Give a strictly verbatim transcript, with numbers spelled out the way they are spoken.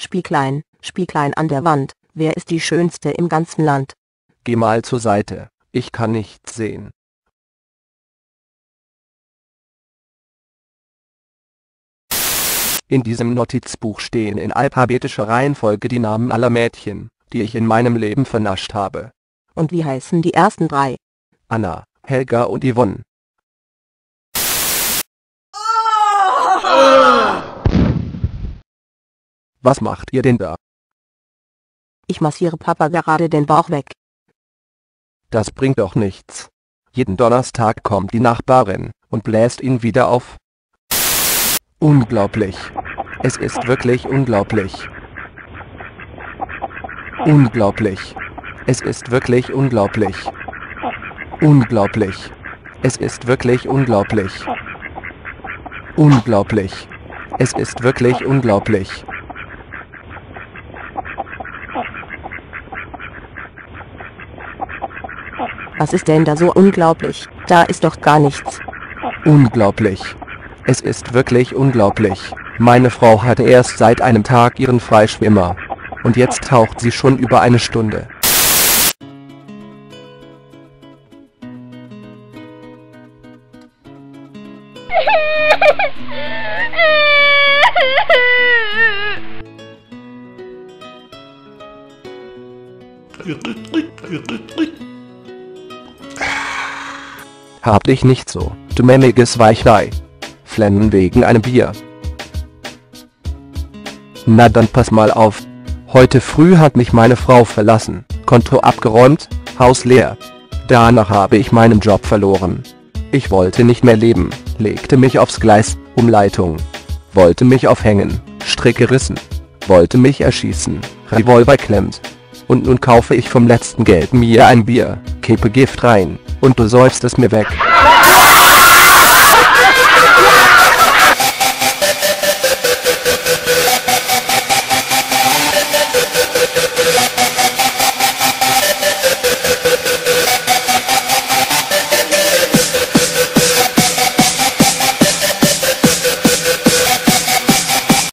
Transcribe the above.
Spieglein, Spieglein an der Wand, wer ist die Schönste im ganzen Land? Geh mal zur Seite, ich kann nichts sehen. In diesem Notizbuch stehen in alphabetischer Reihenfolge die Namen aller Mädchen, die ich in meinem Leben vernascht habe. Und wie heißen die ersten drei? Anna, Helga und Yvonne. Was macht ihr denn da? Ich massiere Papa gerade den Bauch weg. Das bringt doch nichts. Jeden Donnerstag kommt die Nachbarin und bläst ihn wieder auf. Unglaublich. Es ist wirklich unglaublich. Unglaublich. Es ist wirklich unglaublich. Unglaublich. Es ist wirklich unglaublich. Unglaublich. Es ist wirklich unglaublich. Was ist denn da so unglaublich? Da ist doch gar nichts. Unglaublich. Es ist wirklich unglaublich. Meine Frau hatte erst seit einem Tag ihren Freischwimmer. Und jetzt taucht sie schon über eine Stunde. Hab dich nicht so, du mämmiges Weichlei. Flennen wegen einem Bier. Na dann pass mal auf. Heute früh hat mich meine Frau verlassen, Konto abgeräumt, Haus leer. Danach habe ich meinen Job verloren. Ich wollte nicht mehr leben, legte mich aufs Gleis, Umleitung. Wollte mich aufhängen, Strick gerissen. Wollte mich erschießen, Revolver klemmt. Und nun kaufe ich vom letzten Geld mir ein Bier, kippe Gift rein, und du säufst es mir weg.